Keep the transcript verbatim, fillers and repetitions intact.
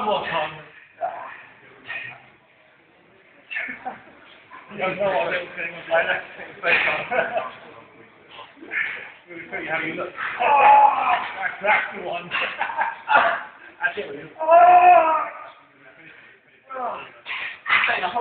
我操！要说我这来来，再上，可以还有一个。啊！